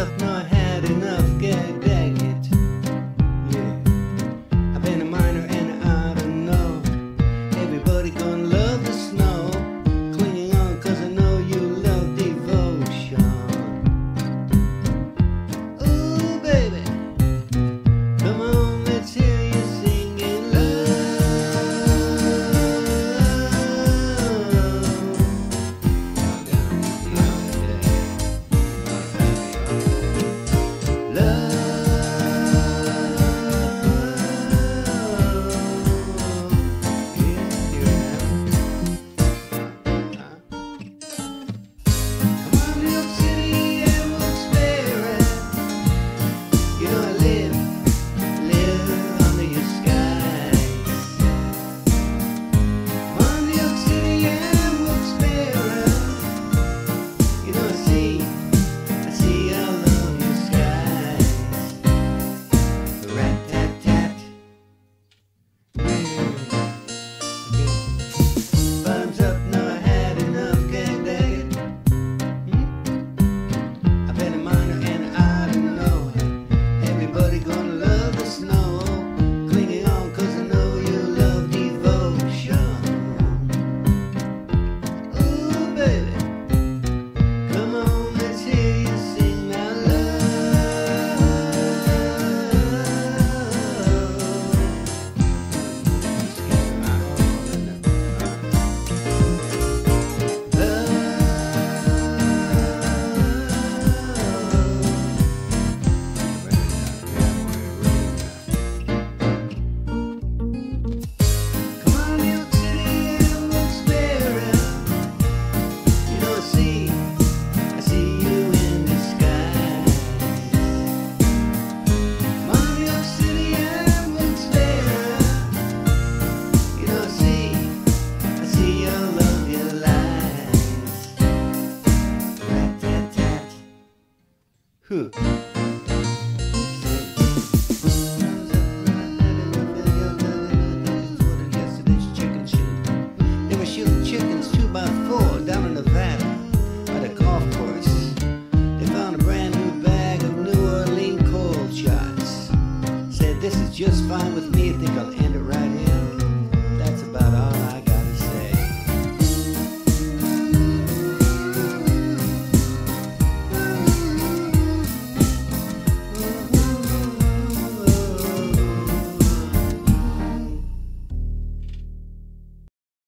up, no, I had enough, gag, dang it. Yeah, I've been a miner and I don't know. Everybody gonna love the snow. Clinging on cause I know you love devotion. Ooh, baby, come on, let's hear you singing love. Huh.